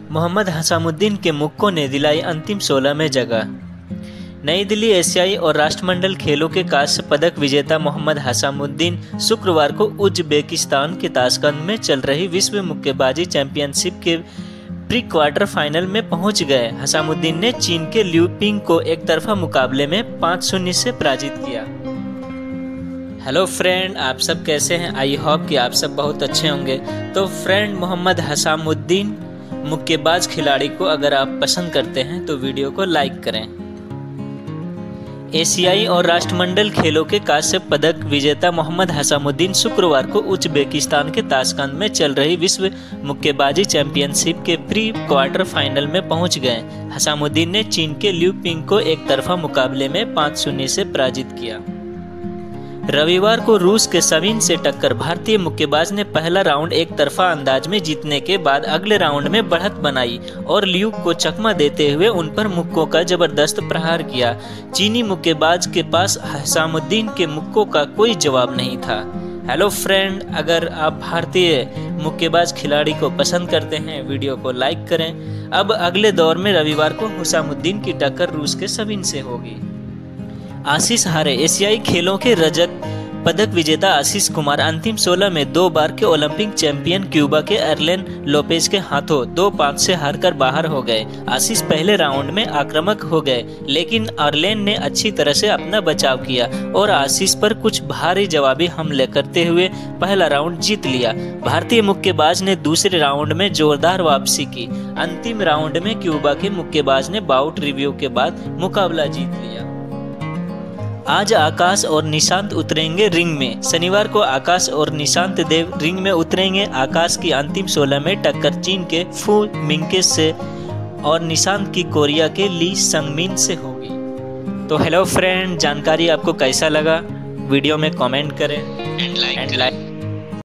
मोहम्मद हसामुद्दीन के मुक्कों ने दिलाई अंतिम 16 में जगह। नई दिल्ली एशियाई और राष्ट्रमंडल खेलों के कांस्य पदक विजेता मोहम्मद हसामुद्दीन शुक्रवार को उज्बेकिस्तान के ताशकंद में चल रही विश्व मुक्केबाजी चैंपियनशिप के प्री क्वार्टर फाइनल में पहुंच गए। हसामुद्दीन ने चीन के लियू पिंग को एक तरफा मुकाबले में 5-0 से पराजित किया। हेलो फ्रेंड, आप सब कैसे हैं? आई होप कि आप सब बहुत अच्छे होंगे। तो फ्रेंड, मोहम्मद हसामुद्दीन मुक्केबाज खिलाड़ी को अगर आप पसंद करते हैं तो वीडियो को लाइक करें। एशियाई और राष्ट्रमंडल खेलों के कांस्य पदक विजेता मोहम्मद हसामुद्दीन शुक्रवार को उज्बेकिस्तान के ताशकंद में चल रही विश्व मुक्केबाजी चैंपियनशिप के प्री क्वार्टर फाइनल में पहुंच गए। हसामुद्दीन ने चीन के लियू पिंग को एक तरफा मुकाबले में 5-0 से पराजित किया। रविवार को रूस के सविन से टक्कर भारतीय मुक्केबाज ने पहला राउंड एक तरफा अंदाज में जीतने के बाद अगले राउंड में बढ़त बनाई और लियू को चकमा देते हुए उन पर मुक्कों का जबरदस्त प्रहार किया। चीनी मुक्केबाज के पास हसामुद्दीन के मुक्कों का कोई जवाब नहीं था। हेलो फ्रेंड, अगर आप भारतीय मुक्केबाज खिलाड़ी को पसंद करते हैं वीडियो को लाइक करें। अब अगले दौर में रविवार को हसामुद्दीन की टक्कर रूस के सविन से होगी। आशीष हारे एशियाई खेलों के रजत पदक विजेता आशीष कुमार अंतिम 16 में 2 बार के ओलंपिक चैंपियन क्यूबा के अर्लेन लोपेज के हाथों 2-5 से हारकर बाहर हो गए। आशीष पहले राउंड में आक्रामक हो गए, लेकिन अर्लेन ने अच्छी तरह से अपना बचाव किया और आशीष पर कुछ भारी जवाबी हमले करते हुए पहला राउंड जीत लिया। भारतीय मुक्केबाज ने दूसरे राउंड में जोरदार वापसी की। अंतिम राउंड में क्यूबा के मुक्केबाज ने बाउट रिव्यू के बाद मुकाबला जीत लिया। आज आकाश और निशांत उतरेंगे रिंग में। शनिवार को आकाश और निशांत देव रिंग में उतरेंगे। आकाश की अंतिम 16 में टक्कर चीन के फू मिंगके से और निशांत की कोरिया के ली संगमिन से होगी। तो हेलो फ्रेंड, जानकारी आपको कैसा लगा वीडियो में कमेंट करें एंड लाइक